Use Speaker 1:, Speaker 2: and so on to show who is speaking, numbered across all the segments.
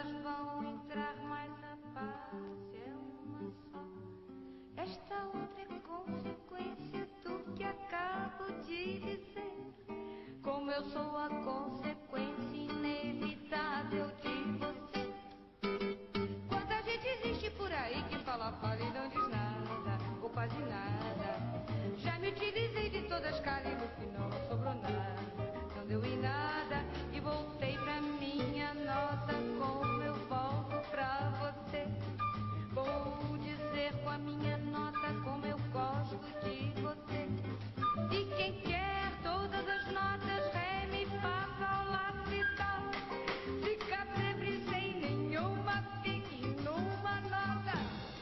Speaker 1: notas vão entrar, mas a paz é uma só. Esta outra é consequência do que acabo de dizer. Como eu sou a consequência inevitável de você. Quanta gente existe por aí que fala e não diz nada, ou quase nada. Já me utilizei de todas as caras e no final não sobrou nada. Não deu em nada e voltei pra minha nota. Como eu volto pra você? Vou dizer com a minha nota como eu gosto de você. E quem quer todas as notas, ré, mi, fá, sol, lá, si, dó, fica sempre sem nenhuma, fique numa nota.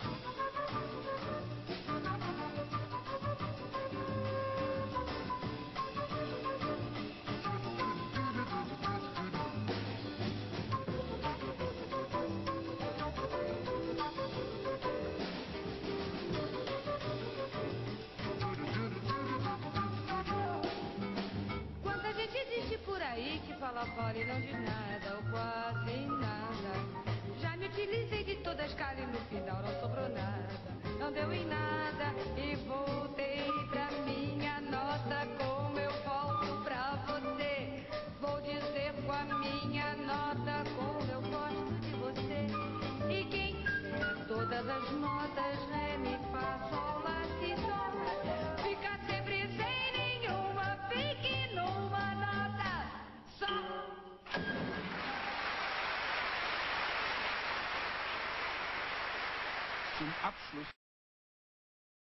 Speaker 1: Quanta gente existe por aí que fala fora e não diz nada, ou quase nada. Já me utilizei de todas as caras e no final não sobrou nada. Não deu em nada e voltei pra minha nota. Como eu volto pra você? Vou dizer com a minha nota como eu gosto de você. E quem quer todas as notas, ré, mi, fá, sol, lá, si, dó, fica sempre sem nenhuma, fique numa nota só.
Speaker 2: Zum Abschluss